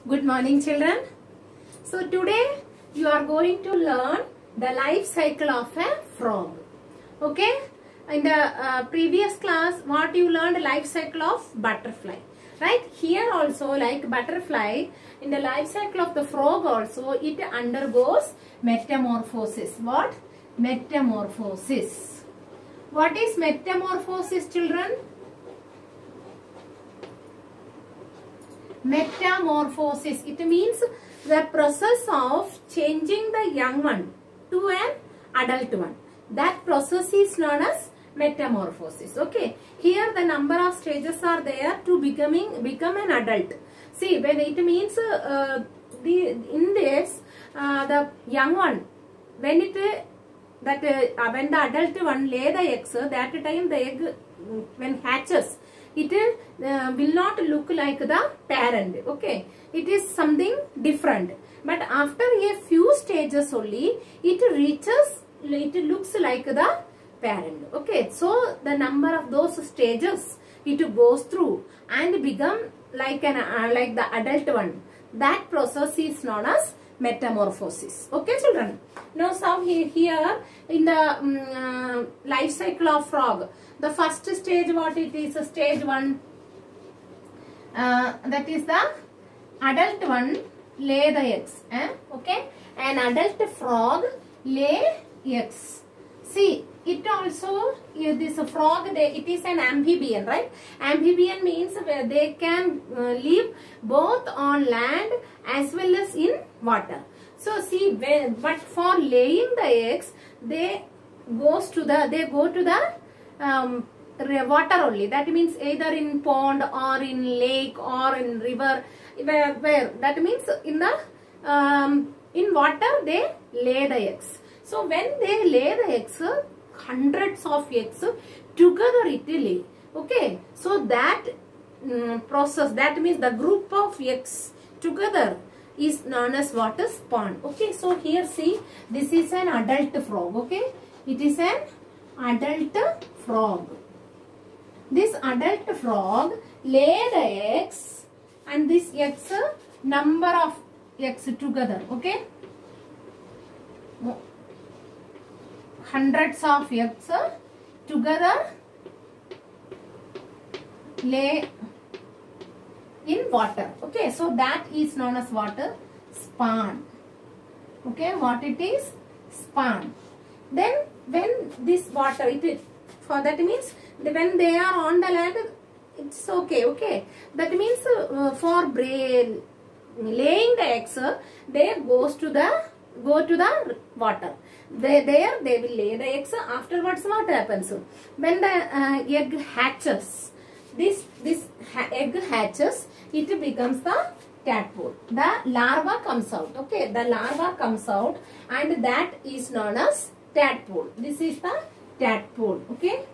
Good morning, children. So today you are going to learn the life cycle of a frog. Okay? In the previous class, what you learned, life cycle of butterfly. Right? Here also, like butterfly, in the life cycle of the frog also, it undergoes metamorphosis. What? Metamorphosis. What is metamorphosis, children? Metamorphosis. It means the process of changing the young one to an adult one. That process is known as metamorphosis. Okay. Here the number of stages are there to become an adult. See, when it means in this the young one, when when the adult one lay the eggs, that time the egg when hatches, it will not look like the parent. Okay, it is something different. But after a few stages only, it looks like the parent. Okay, so the number of those stages it goes through and become like an like the adult one. That process is known as metamorphosis. Okay, children. Now, here in the life cycle of frog, the first stage, what it is? Stage 1. That is the adult one lay the eggs. Okay, an adult frog lay eggs. See, it also, this frog, it is an amphibian, right? Amphibian means where they can live both on land as well as in water. So see, but for laying the eggs, they go to the water only. That means either in pond or in lake or in river. Where that means in the in water they lay the eggs. So when they lay the eggs, hundreds of eggs together it lay. Okay, so that process, that means the group of eggs together is known as what is spawn. Okay, so here see, this is an adult frog. Okay, it is an adult frog. This adult frog lay the eggs, and this eggs, number of eggs together. Okay, hundreds of eggs together lay in water. Okay, so that is known as water spawn. Okay, what it is? Spawn. Then when this water, for that means when they are on the land, it's okay. Okay, that means for laying the eggs, they go to the water. There they will lay the eggs. Afterwards, what happens? When the egg hatches, this egg hatches, it becomes the tadpole. The larva comes out. Okay, the larva comes out, and that is known as tadpole. This is the tadpole. Okay,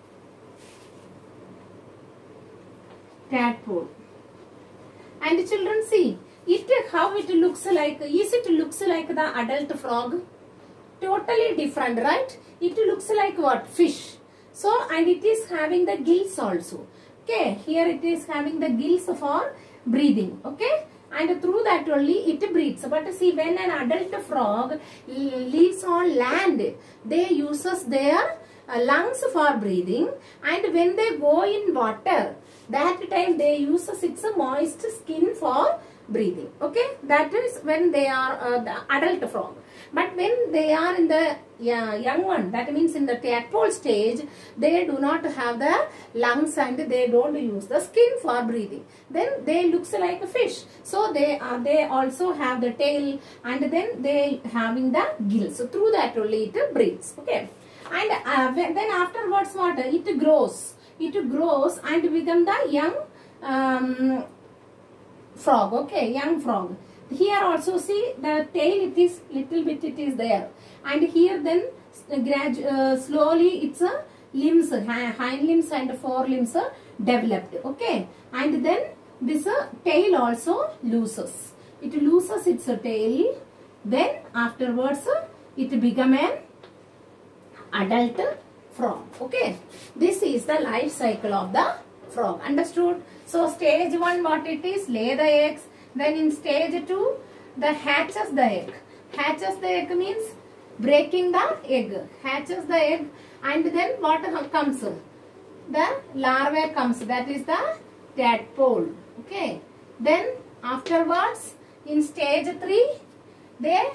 tadpole. And children, see how it looks like. Is it looks like the adult frog? Totally different, right? It looks like what? Fish. So, and it is having the gills also. Okay, here it is having the gills for breathing. Okay, and through that only it breathes. But see, when an adult frog lives on land, they uses their lungs for breathing, and when they go in water, that time they uses its moist skin for breathing. Okay, that is when they are the adult frog. But when they are in the young one, that means in the tadpole stage, they do not have the lungs and they don't use the skin for breathing. Then they looks like a fish. So they also have the tail, and then they having the gills. So through that only it breathes. Okay, and then afterwards what? It grows. It grows and become the young frog. Okay, young frog. Here also see the tail, it is little bit, it is there, and here then slowly its limbs, hind limbs and forelimbs developed. Okay, and then this tail also loses. It loses its tail. Then afterwards it become an adult frog. Okay, this is the life cycle of the frog. Understood? So stage 1 what it is? Lay the eggs. Then in stage 2, the hatches the egg. Hatches the egg means breaking the egg. Hatches the egg, and then what comes? The larvae comes. That is the tadpole. Okay. Then afterwards, in stage 3, their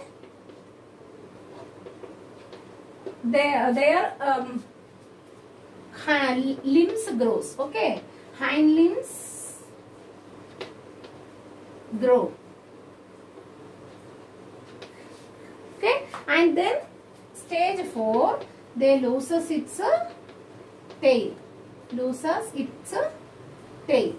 limbs grows. Okay, hind limbs grow. Okay, and then stage 4, they loses its tail. Loses its tail.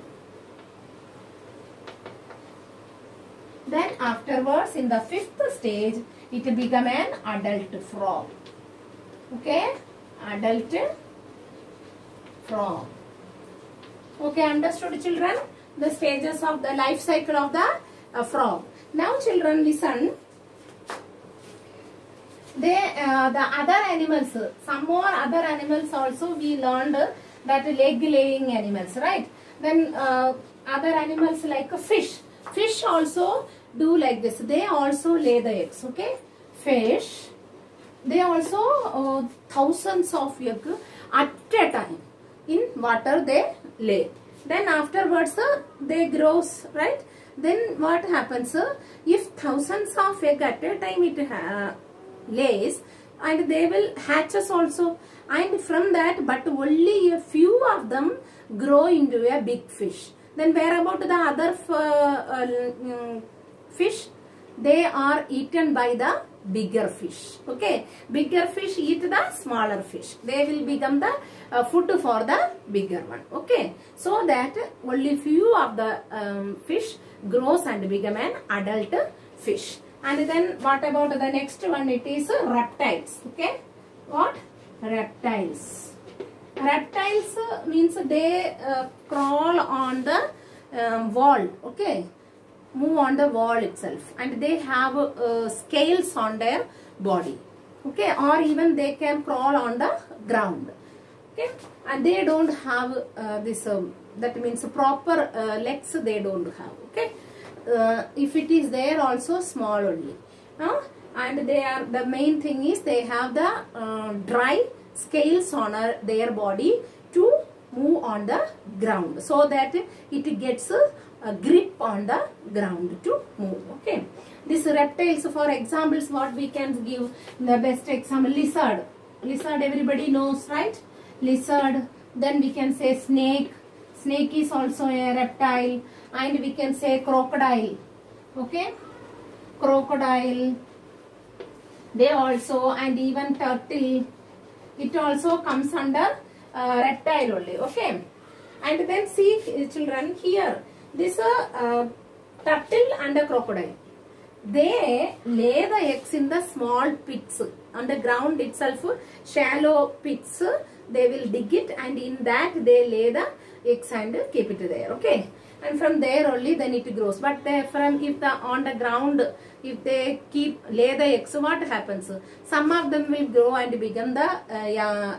Then afterwards, in the 5th stage, it become an adult frog. Okay, adult frog. Okay, understood, children? The stages of the life cycle of the frog. Now, children, listen. The other animals, some more other animals also we learned that leg laying animals, right? Then other animals like a fish. Fish also do like this. They also lay the eggs. Okay, fish. They also thousands of eggs at a time in water they lay. Then afterwards they grows, right? Then what happens? If thousands of eggs at a time it lays, and they will hatches also, and from that but only a few of them grow into a big fish. Then where about the other fish? They are eaten by the bigger fish. Okay, bigger fish eat the smaller fish. They will become the food for the bigger one. Okay, so that only few of the fish grows and become an adult fish. And then what about the next one? It is reptiles. Okay, what? Reptiles. Reptiles means they crawl on the wall. Okay, move on the wall itself, and they have scales on their body. Okay, or even they can crawl on the ground. Okay, and they don't have this that means proper legs they don't have. Okay, if it is there also small only. And they are, the main thing is they have the dry scales on their body to move on the ground, so that it gets a grip on the ground to move. Okay, these reptiles, for examples, what we can give the best example: lizard. Lizard everybody knows, right? Lizard. Then we can say snake. Snake is also a reptile. And we can say crocodile. Okay, crocodile. They also, and even turtle, it also comes under reptile only. Okay, and then see, children, here this turtle and a crocodile, they lay the eggs in the small pits on the ground itself, shallow pits. They will dig it, and in that they lay the eggs and keep it there. Okay, and from there only then it grows. But if on the ground, if they lay the eggs, what happens? Some of them will grow and become the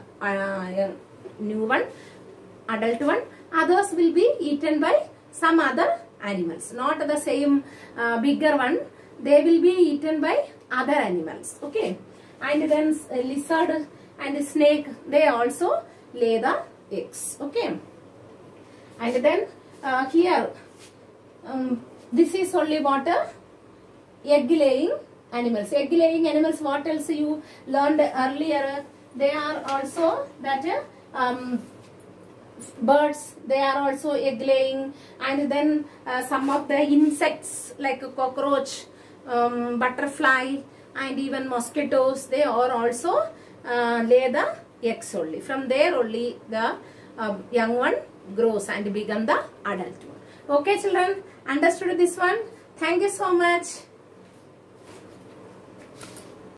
new one, adult one. Others will be eaten by some other animals, not the same bigger one. They will be eaten by other animals. Okay, and then lizard and snake, they also lay the eggs. Okay, and then here this is only what egg laying animals. Egg laying animals, what else you learned earlier? They are also that birds, they are also egg laying. And then some of the insects like a cockroach, butterfly, and even mosquitoes, they are also lay the eggs only. From there only the young one grows and become the adult one. Okay, children, understood this one? Thank you so much.